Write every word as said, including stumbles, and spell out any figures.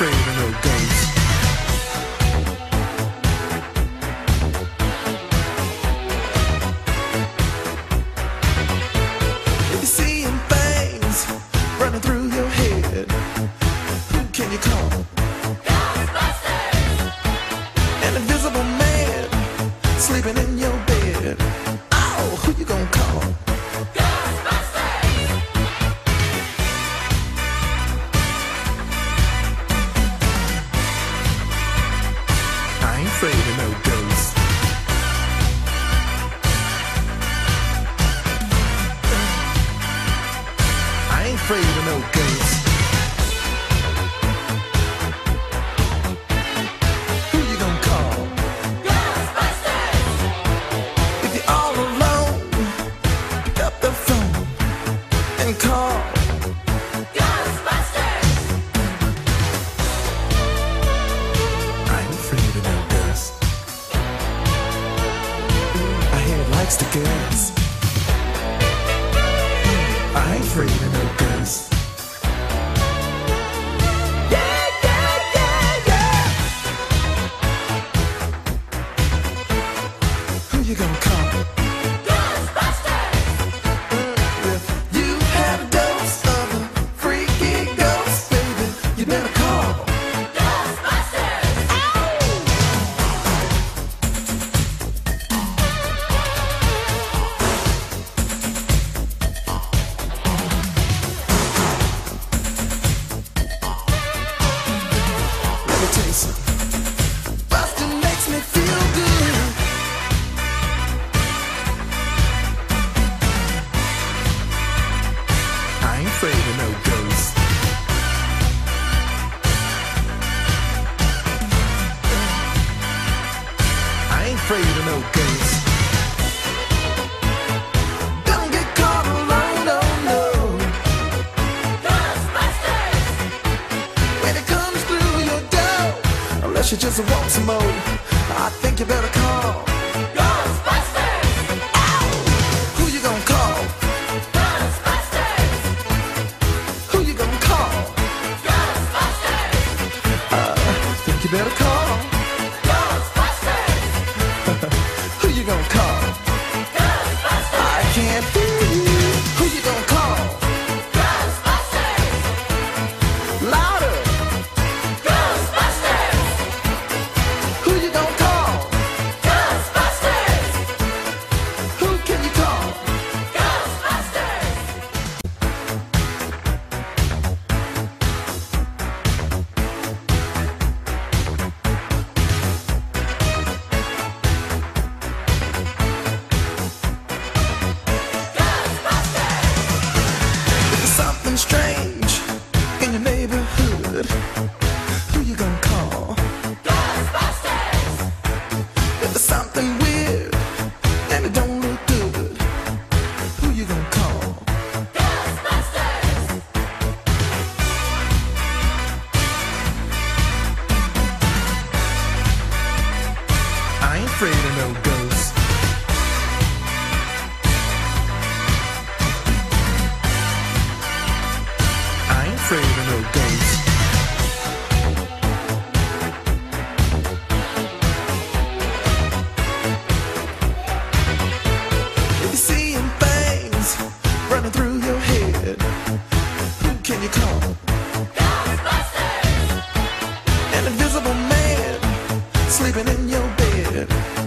afraid of no ghosts. If you're seeing things running through your head, who can you call? Ghostbusters! An invisible man sleeping in your bed. Oh, who you gonna call? Ghostbusters! I ain't afraid of no ghosts. I ain't afraid of no ghosts. Who you gonna call? Ghostbusters! If you're all alone, pick up the phone and call. Ghostbusters! I ain't afraid of no ghosts. I hear it likes to gas. I ain't afraid of no ghosts. Yeah, yeah, yeah, yeah. Who you gonna call? Ghostbusters! If you have a dose of a freaky ghost, baby, you better call. Ghostbusters! Let me tell you something. Bustin' makes me feel good. I ain't afraid of no ghosts. I ain't afraid of no ghosts. Don't get caught alone, no, no. Ghostbusters! When it comes through your door, unless you just want some more, I think you better call. Ghostbusters! Ow! Who you gonna call? Ghostbusters! Who you gonna call? Ghostbusters! I think you better call. Ghostbusters! Who you gonna call? Ghostbusters! I can't hear you. Who you gonna call? Ghostbusters! Louder. Ghostbusters! Who you gonna call? Ghostbusters! Who can you call? Ghostbusters! If there's something strange in your neighborhood, who you gonna call? Ghostbusters! If there's something weird and it don't look good, who you gonna call? Ghostbusters! I ain't afraid of no ghosts. I ain't afraid of no ghosts. If you're seeing things running through your head, who can you call? Ghostbusters! An invisible man sleeping in your bed.